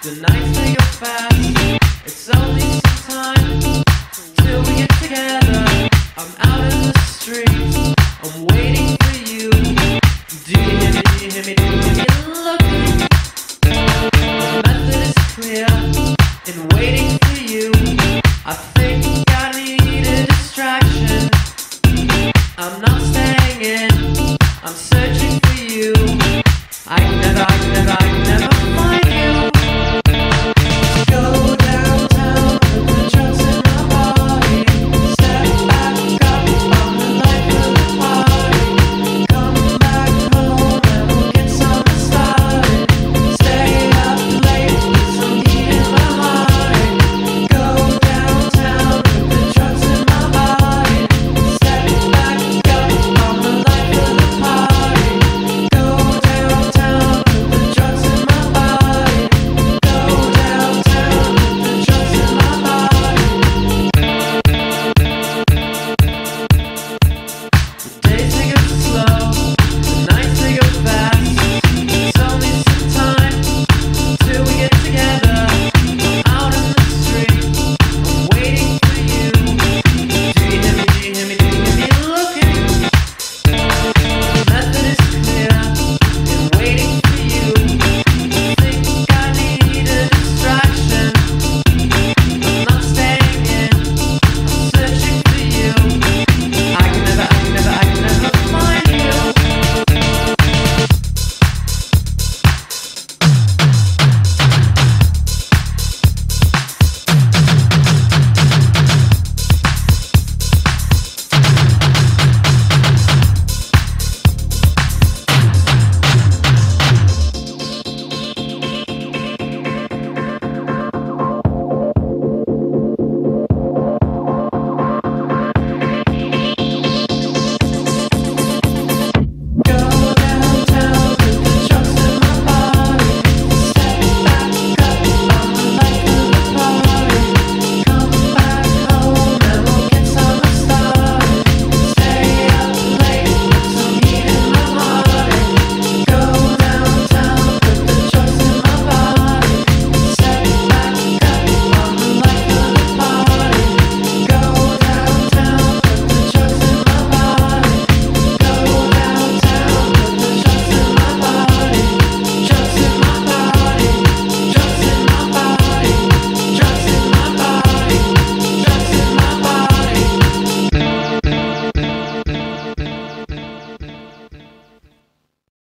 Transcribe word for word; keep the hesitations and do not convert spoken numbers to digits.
The nights they go fast. It's only some time till we get together. I'm out in the streets. I'm waiting for you. Do you hear me? Do you hear me? Do you hear me? Look. The method is clear.